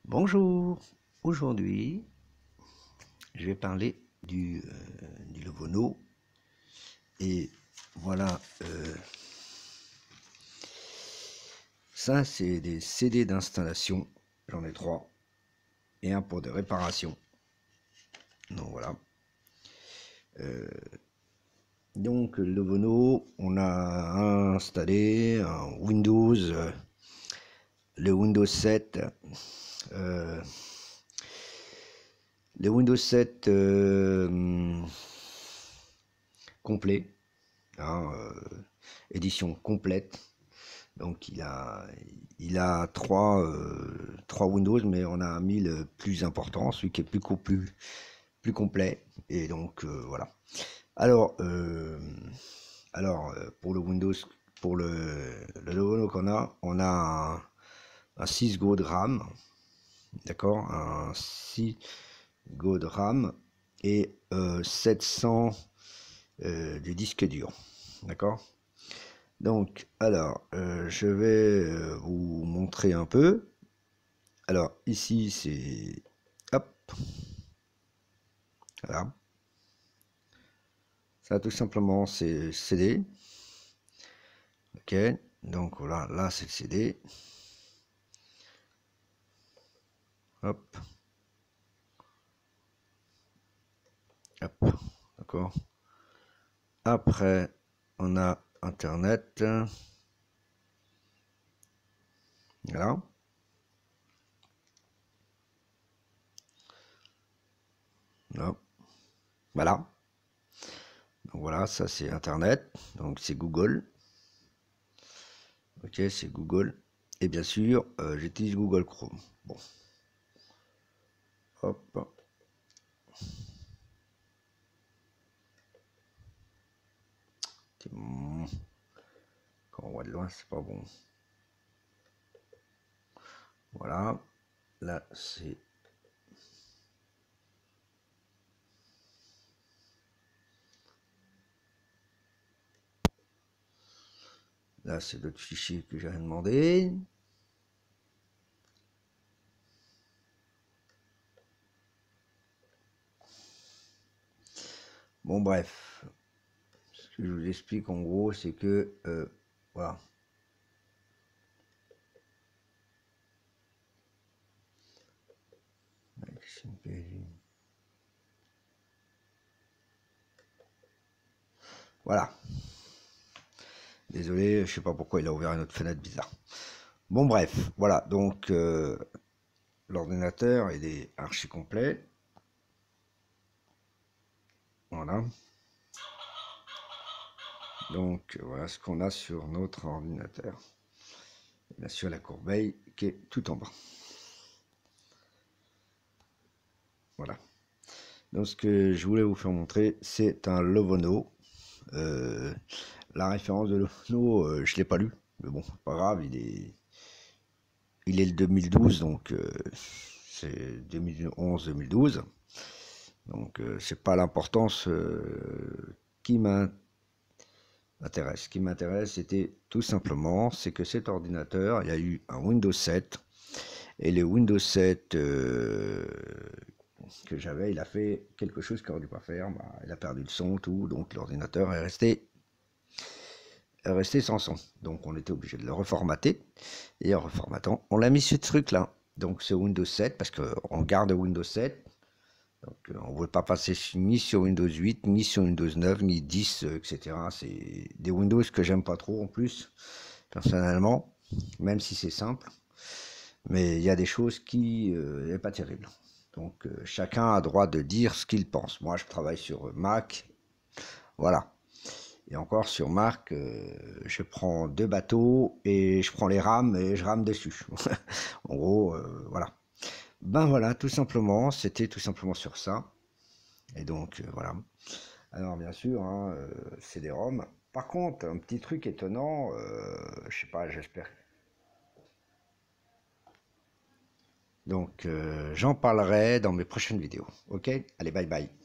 Bonjour, aujourd'hui je vais parler du Lovono et voilà, ça c'est des CD d'installation, j'en ai 3 et un pour des réparations, donc voilà. Donc le Lovono, on a installé un Windows, le Windows 7, le Windows 7 complet, hein, édition complète. Donc il a trois Windows, mais on a mis le plus important, celui qui est plus complet. Et donc voilà. Alors, pour le Windows, pour le Lenovo qu'on a, on a un 6 Go de RAM, d'accord, un 6 Go de RAM et 700 de disque dur, d'accord. Donc, alors, je vais vous montrer un peu. Alors, ici, c'est... Hop. Voilà. Ça, tout simplement, c'est CD. Ok. Donc, voilà, là, c'est le CD. Hop. Hop. D'accord. Après, on a Internet. Voilà. Hop. Voilà. Donc, voilà, ça, c'est Internet. Donc, c'est Google. Ok, c'est Google. Et bien sûr, j'utilise Google Chrome. Bon. Hop. Quand on voit de loin, c'est pas bon. Voilà. Là, c'est... Là, c'est d'autres fichiers que j'ai demandé. Bon, bref. Ce que je vous explique en gros, c'est que... voilà. Voilà. Désolé, je sais pas pourquoi il a ouvert une autre fenêtre bizarre. Bon, bref. Voilà. Donc, l'ordinateur, il est archi complet. Voilà. Donc, voilà ce qu'on a sur notre ordinateur. Bien sûr, la corbeille qui est tout en bas. Voilà. Donc, ce que je voulais vous faire montrer, c'est un Lovono. La référence de Lovono, je ne l'ai pas lu. Mais bon, pas grave, il est le 2012, donc c'est 2011-2012. Donc, c'est pas l'importance qui m'intéresse. Ce qui m'intéresse, c'était tout simplement, c'est que cet ordinateur, il y a eu un Windows 7. Et le Windows 7 que j'avais, il a fait quelque chose qu'il n'aurait dû pas faire. Bah, il a perdu le son, tout. Donc l'ordinateur est resté sans son. Donc on était obligé de le reformater. Et en reformatant, on l'a mis sur ce truc-là. Donc c'est Windows 7 parce qu'on garde Windows 7. Donc on ne veut pas passer ni sur Windows 8, ni sur Windows 9, ni 10, etc. C'est des Windows que j'aime pas trop en plus, personnellement, même si c'est simple. Mais il y a des choses qui n'est pas terrible. Donc chacun a droit de dire ce qu'il pense. Moi je travaille sur Mac, voilà. Et encore sur Mac, je prends 2 bateaux et je prends les rames et je rame dessus. En gros, voilà. Ben voilà, tout simplement, c'était tout simplement sur ça. Et donc voilà. Alors bien sûr, hein, c'est des ROM. Par contre, un petit truc étonnant, je sais pas, j'espère. Donc j'en parlerai dans mes prochaines vidéos. Ok? Allez, bye bye.